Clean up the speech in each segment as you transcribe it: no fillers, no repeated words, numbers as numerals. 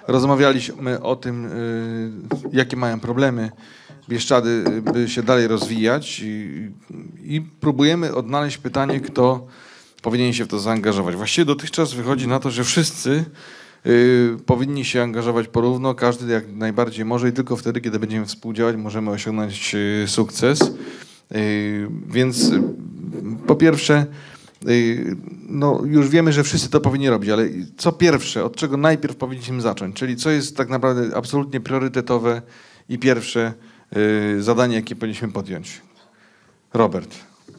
rozmawialiśmy o tym, jakie mają problemy Bieszczady, by się dalej rozwijać i próbujemy odnaleźć pytanie, kto powinien się w to zaangażować. Właściwie dotychczas wychodzi na to, że wszyscy powinni się angażować porówno, każdy jak najbardziej może i tylko wtedy, kiedy będziemy współdziałać, możemy osiągnąć sukces. Więc po pierwsze, no już wiemy, że wszyscy to powinni robić, ale co pierwsze, od czego najpierw powinniśmy zacząć, czyli co jest tak naprawdę absolutnie priorytetowe i pierwsze zadanie, jakie powinniśmy podjąć. Robert.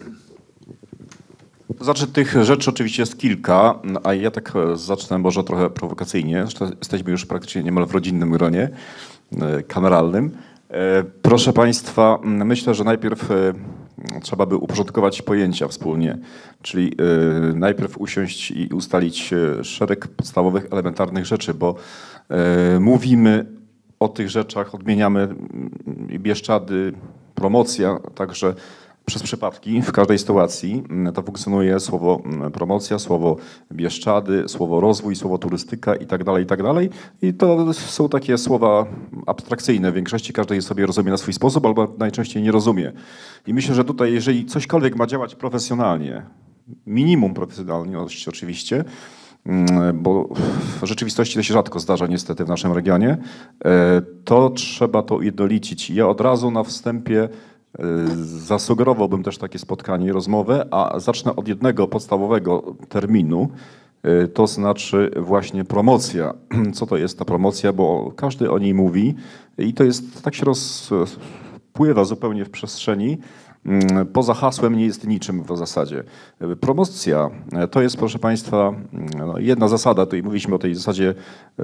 To znaczy tych rzeczy oczywiście jest kilka, a ja tak zacznę może trochę prowokacyjnie. Zresztą jesteśmy już praktycznie niemal w rodzinnym gronie kameralnym. Proszę Państwa, myślę, że najpierw trzeba by uporządkować pojęcia wspólnie, czyli najpierw usiąść i ustalić szereg podstawowych, elementarnych rzeczy, bo mówimy o tych rzeczach, odmieniamy Bieszczady, promocja, także przez przypadki w każdej sytuacji to funkcjonuje słowo promocja, słowo Bieszczady, słowo rozwój, słowo turystyka i tak dalej, i tak dalej. I to są takie słowa abstrakcyjne. W większości każdy je sobie rozumie na swój sposób albo najczęściej nie rozumie. I myślę, że tutaj jeżeli cośkolwiek ma działać profesjonalnie, minimum profesjonalnie oczywiście, bo w rzeczywistości to się rzadko zdarza niestety w naszym regionie, to trzeba to ujednolicić. Ja od razu na wstępie zasugerowałbym też takie spotkanie i rozmowę, a zacznę od jednego podstawowego terminu, to znaczy właśnie promocja. Co to jest ta promocja, bo każdy o niej mówi i to jest, tak się rozpływa zupełnie w przestrzeni. Poza hasłem nie jest niczym w zasadzie. Promocja to jest, proszę Państwa, jedna zasada, tutaj mówiliśmy o tej zasadzie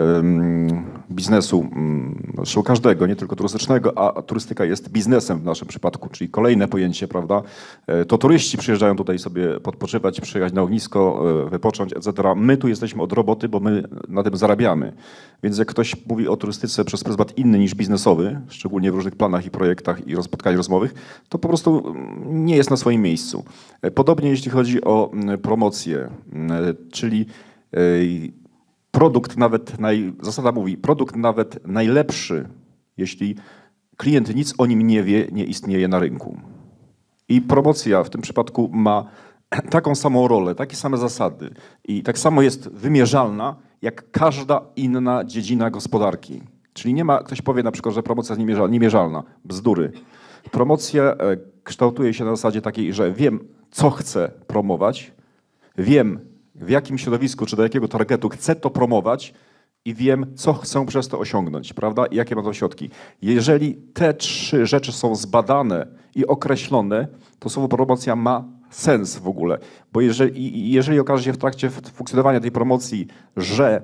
biznesu, zresztą każdego, nie tylko turystycznego, a turystyka jest biznesem w naszym przypadku, czyli kolejne pojęcie, prawda? To turyści przyjeżdżają tutaj sobie podpoczywać, przyjechać na ognisko, wypocząć, etc. My tu jesteśmy od roboty, bo my na tym zarabiamy. Więc jak ktoś mówi o turystyce przez pryzmat inny niż biznesowy, szczególnie w różnych planach i projektach i spotkaniach rozmowych, to po prostu nie jest na swoim miejscu. Podobnie jeśli chodzi o promocję, czyli produkt nawet, zasada mówi, produkt nawet najlepszy, jeśli klient nic o nim nie wie, nie istnieje na rynku. I promocja w tym przypadku ma taką samą rolę, takie same zasady i tak samo jest wymierzalna jak każda inna dziedzina gospodarki. Czyli nie ma, ktoś powie na przykład, że promocja jest niemierzalna. Bzdury. Promocja kształtuje się na zasadzie takiej, że wiem, co chcę promować, wiem, w jakim środowisku czy do jakiego targetu chcę to promować i wiem, co chcę przez to osiągnąć, prawda? I jakie będą środki. Jeżeli te trzy rzeczy są zbadane i określone, to słowo promocja ma sens w ogóle. Bo jeżeli okaże się w trakcie funkcjonowania tej promocji, że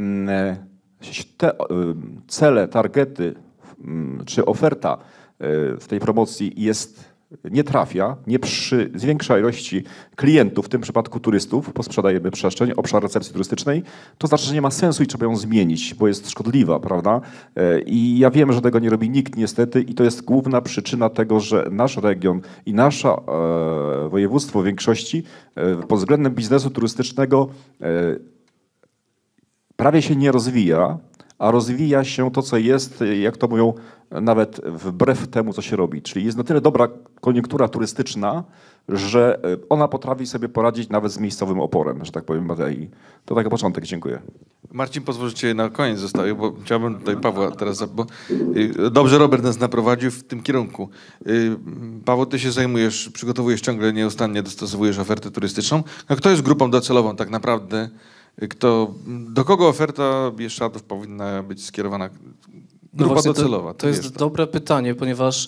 te cele, targety czy oferta w tej promocji nie trafia, nie przy zwiększa ilości klientów, w tym przypadku turystów, bo sprzedajemy przestrzeń, obszar recepcji turystycznej, to znaczy, że nie ma sensu i trzeba ją zmienić, bo jest szkodliwa, prawda? I ja wiem, że tego nie robi nikt niestety i to jest główna przyczyna tego, że nasz region i nasze województwo w większości pod względem biznesu turystycznego prawie się nie rozwija, a rozwija się to, co jest, jak to mówią, nawet wbrew temu, co się robi. Czyli jest na tyle dobra koniunktura turystyczna, że ona potrafi sobie poradzić nawet z miejscowym oporem, że tak powiem, Matei. To tak na początek, dziękuję. Marcin, pozwólcie, na koniec zostawię, bo chciałbym tutaj Pawła teraz, bo dobrze Robert nas naprowadził w tym kierunku. Paweł, ty się zajmujesz, przygotowujesz ciągle, nieustannie dostosowujesz ofertę turystyczną. No, kto jest grupą docelową tak naprawdę? Do kogo oferta Bieszczadów powinna być skierowana? Grupa docelowa. To jest dobre pytanie, ponieważ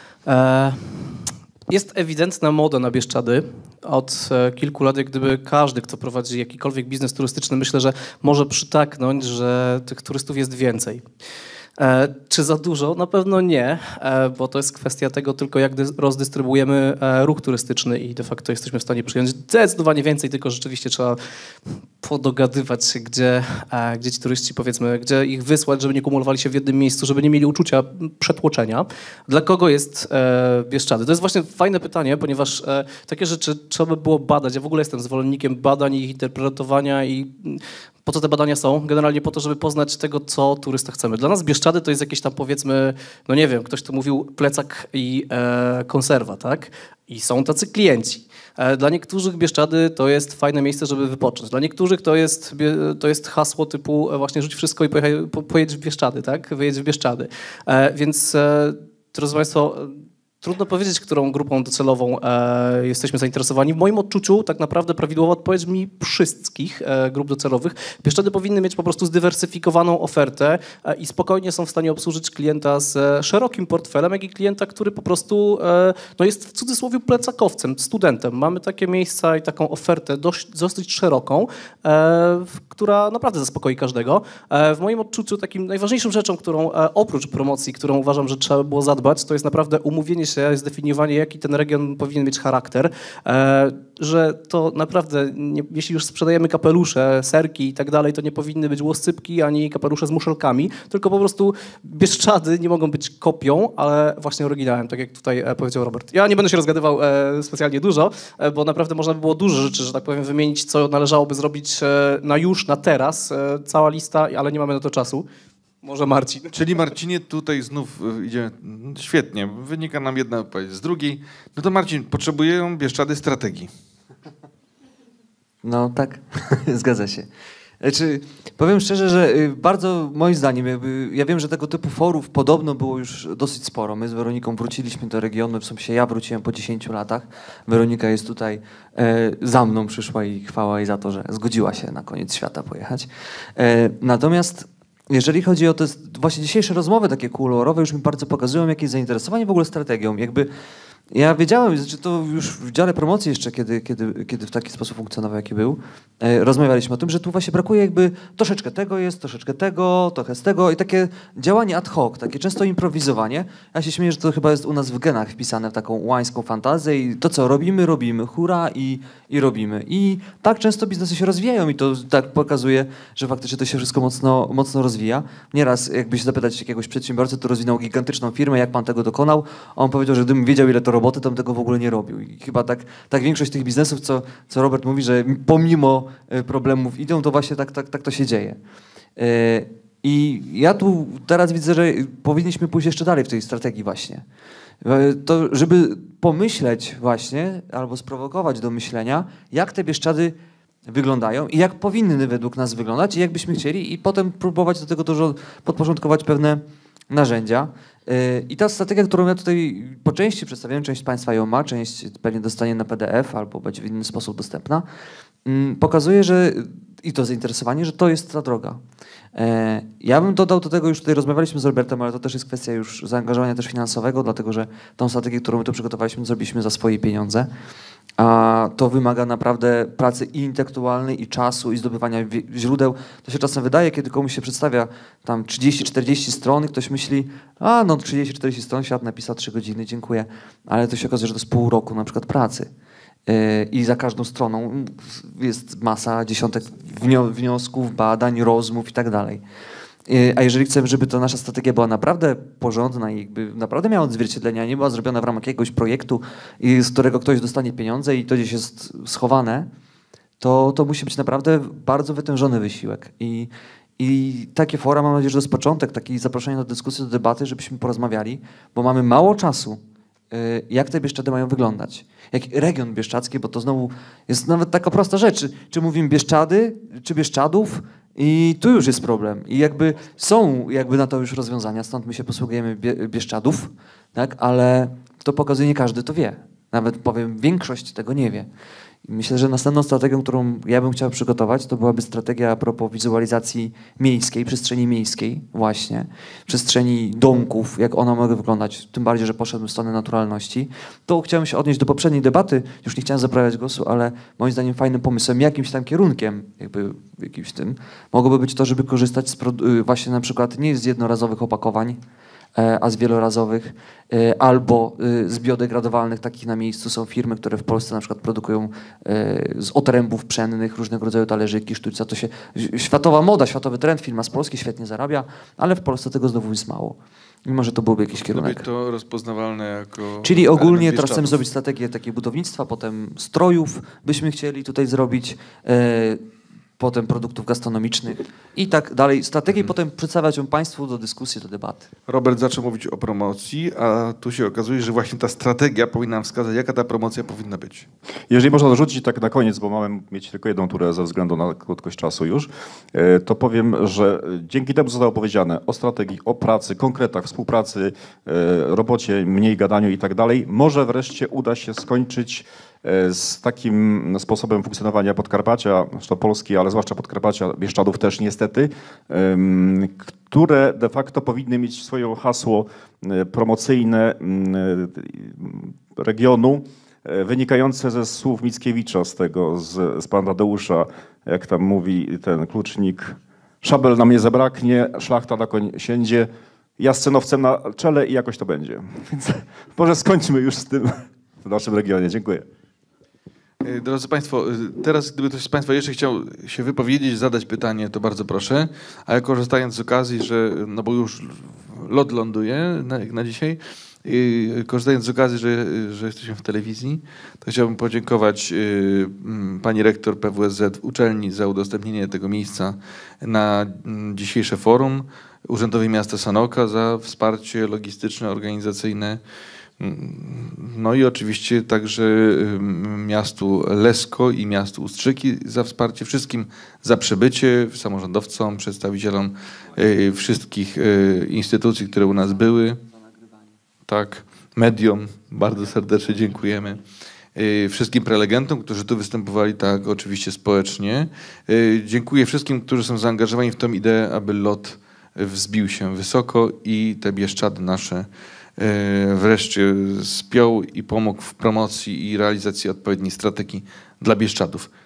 jest ewidentna moda na Bieszczady. Od kilku lat, jak gdyby każdy, kto prowadzi jakikolwiek biznes turystyczny, myślę, że może przytaknąć, że tych turystów jest więcej. Czy za dużo? Na pewno nie, bo to jest kwestia tego tylko, jak rozdystrybuujemy ruch turystyczny i de facto jesteśmy w stanie przyjąć zdecydowanie więcej, tylko rzeczywiście trzeba podogadywać się, gdzie ci turyści, powiedzmy, gdzie ich wysłać, żeby nie kumulowali się w jednym miejscu, żeby nie mieli uczucia przetłoczenia. Dla kogo jest Bieszczady? To jest właśnie fajne pytanie, ponieważ takie rzeczy trzeba by było badać. Ja w ogóle jestem zwolennikiem badań i ich interpretowania i Po co te badania są? Generalnie po to, żeby poznać tego, co turysta chcemy. Dla nas Bieszczady to jest jakieś tam, powiedzmy, no nie wiem, ktoś tu mówił plecak i konserwa, tak? I są tacy klienci. Dla niektórych Bieszczady to jest fajne miejsce, żeby wypocząć. Dla niektórych to jest hasło typu właśnie rzuć wszystko i pojedź w Bieszczady, tak? Wyjedź w Bieszczady. Więc, drodzy Państwo, trudno powiedzieć, którą grupą docelową jesteśmy zainteresowani. W moim odczuciu tak naprawdę prawidłowa odpowiedź mi wszystkich grup docelowych. Bieszczady powinny mieć po prostu zdywersyfikowaną ofertę i spokojnie są w stanie obsłużyć klienta z szerokim portfelem, jak i klienta, który po prostu no jest w cudzysłowie plecakowcem, studentem. Mamy takie miejsca i taką ofertę dosyć szeroką, która naprawdę zaspokoi każdego. W moim odczuciu takim najważniejszą rzeczą, którą oprócz promocji, którą uważam, że trzeba było zadbać, to jest naprawdę umówienie się, zdefiniowanie, jaki ten region powinien mieć charakter, że to naprawdę, jeśli już sprzedajemy kapelusze, serki i tak dalej, to nie powinny być łoscypki ani kapelusze z muszelkami, tylko po prostu Bieszczady nie mogą być kopią, ale właśnie oryginałem, tak jak tutaj powiedział Robert. Ja nie będę się rozgadywał specjalnie dużo, bo naprawdę można by było dużo rzeczy, że tak powiem, wymienić, co należałoby zrobić na teraz, cała lista, ale nie mamy na to czasu. Może Marcin. Czyli Marcinie, tutaj znów idzie świetnie, wynika nam jedna odpowiedź z drugiej. No to Marcin, potrzebują Bieszczady strategii. No tak, zgadza się. Znaczy, powiem szczerze, że bardzo moim zdaniem, ja wiem, że tego typu forów podobno było już dosyć sporo. My z Weroniką wróciliśmy do regionu, w sensie ja wróciłem po 10 latach. Weronika jest tutaj za mną, przyszła i chwała jej za to, że zgodziła się na koniec świata pojechać. Natomiast jeżeli chodzi o te właśnie dzisiejsze rozmowy takie kolorowe, już mi bardzo pokazują jakieś zainteresowanie w ogóle strategią. Jakby ja wiedziałem, że to już w dziale promocji jeszcze, kiedy w taki sposób funkcjonował, jaki był, rozmawialiśmy o tym, że tu właśnie brakuje jakby troszeczkę tego jest, troszeczkę tego, trochę z tego i takie działanie ad hoc, takie często improwizowanie. Ja się śmieję, że to chyba jest u nas w genach wpisane w taką łańską fantazję i to co robimy, hura i robimy. I tak często biznesy się rozwijają i to tak pokazuje, że faktycznie to się wszystko mocno rozwija. Nieraz jakby się zapytać jakiegoś przedsiębiorcy, który rozwinął gigantyczną firmę, jak pan tego dokonał, a on powiedział, że gdybym wiedział, ile to roboty, to bym tego w ogóle nie robił. I chyba tak większość tych biznesów, co Robert mówi, że pomimo problemów idą, to właśnie tak to się dzieje. I ja tu teraz widzę, że powinniśmy pójść jeszcze dalej w tej strategii właśnie. To, żeby pomyśleć właśnie, albo sprowokować do myślenia, jak te Bieszczady wyglądają i jak powinny według nas wyglądać i jak byśmy chcieli i potem próbować do tego dużo podporządkować pewne narzędzia. I ta strategia, którą ja tutaj po części przedstawiam, część z Państwa ją ma, część pewnie dostanie na PDF albo będzie w inny sposób dostępna, pokazuje, że i to zainteresowanie, że to jest ta droga. Ja bym dodał do tego, już tutaj rozmawialiśmy z Robertem, ale to też jest kwestia już zaangażowania też finansowego, dlatego że tą strategię, którą my tu przygotowaliśmy, zrobiliśmy za swoje pieniądze. A to wymaga naprawdę pracy i intelektualnej, i czasu, i zdobywania źródeł. To się czasem wydaje, kiedy komuś się przedstawia tam 30-40 stron i ktoś myśli, a no 30-40 stron, świat napisał 3 godziny, dziękuję. Ale to się okazuje, że to jest pół roku na przykład pracy. I za każdą stroną jest masa, dziesiątek wniosków, badań, rozmów i tak dalej. A jeżeli chcemy, żeby ta nasza strategia była naprawdę porządna i jakby naprawdę miała odzwierciedlenie, a nie była zrobiona w ramach jakiegoś projektu, z którego ktoś dostanie pieniądze i to gdzieś jest schowane, to musi być naprawdę bardzo wytężony wysiłek. I takie fora, mam nadzieję, że to jest początek, takie zaproszenie do dyskusji, do debaty, żebyśmy porozmawiali, bo mamy mało czasu, jak te Bieszczady mają wyglądać. Jak region bieszczadzki, bo to znowu jest nawet taka prosta rzecz. Czy mówimy Bieszczady, czy Bieszczadów? I tu już jest problem. I jakby są na to już rozwiązania, stąd my się posługujemy Bieszczadów, tak? Ale to pokazuje, nie każdy to wie. Nawet powiem, większość tego nie wie. I myślę, że następną strategią, którą ja bym chciał przygotować, to byłaby strategia a propos wizualizacji miejskiej, przestrzeni miejskiej właśnie, przestrzeni domków, jak ona mogą wyglądać, tym bardziej, że poszedłem w stronę naturalności. To chciałem się odnieść do poprzedniej debaty, już nie chciałem zaprawiać głosu, ale moim zdaniem fajnym pomysłem, jakimś tam kierunkiem, jakby jakimś tym, mogłoby być to, żeby korzystać z właśnie na przykład nie z jednorazowych opakowań, a z wielorazowych, albo z biodegradowalnych, takich na miejscu są firmy, które w Polsce na przykład produkują z otrębów pszennych różnego rodzaju talerzyki, sztućce. To się światowa moda, światowy trend, firma z Polski świetnie zarabia, ale w Polsce tego znowu jest mało. Mimo że to byłby jakiś kierunek. Byłoby to rozpoznawalne jako... Czyli ogólnie teraz chcemy zrobić strategię takiego budownictwa, potem strojów byśmy chcieli tutaj zrobić, potem produktów gastronomicznych i tak dalej. Strategię i potem przedstawiać ją Państwu do dyskusji, do debaty. Robert zaczął mówić o promocji, a tu się okazuje, że właśnie ta strategia powinna nam wskazać, jaka ta promocja powinna być. Jeżeli można dorzucić tak na koniec, bo mamy mieć tylko jedną turę ze względu na krótkość czasu już, to powiem, że dzięki temu zostało powiedziane o strategii, o pracy, konkretach, współpracy, robocie, mniej gadaniu i tak dalej. Może wreszcie uda się skończyć z takim sposobem funkcjonowania Podkarpacia, zresztą Polski, ale zwłaszcza Podkarpacia, Bieszczadów też niestety, które de facto powinny mieć swoje hasło promocyjne regionu, wynikające ze słów Mickiewicza, z pana Tadeusza, jak tam mówi ten klucznik, szabel nam nie zabraknie, szlachta na koń siędzie, ja scenowcem na czele i jakoś to będzie. Więc może skończmy już z tym w naszym regionie. Dziękuję. Drodzy Państwo, teraz gdyby ktoś z Państwa jeszcze chciał się wypowiedzieć, zadać pytanie, to bardzo proszę. A ja korzystając z okazji, że, no bo już lot ląduje na dzisiaj, korzystając z okazji, że jesteśmy w telewizji, to chciałbym podziękować pani rektor PWSZ uczelni za udostępnienie tego miejsca na dzisiejsze forum, Urzędowi Miasta Sanoka za wsparcie logistyczne, organizacyjne. No i oczywiście także miastu Lesko i miastu Ustrzyki za wsparcie, wszystkim za przybycie, samorządowcom, przedstawicielom wszystkich instytucji, które u nas były. Tak, mediom bardzo serdecznie dziękujemy. Wszystkim prelegentom, którzy tu występowali, tak oczywiście społecznie. Dziękuję wszystkim, którzy są zaangażowani w tą ideę, aby LOT wzbił się wysoko i te Bieszczady nasze wreszcie spiął i pomógł w promocji i realizacji odpowiedniej strategii dla Bieszczadów.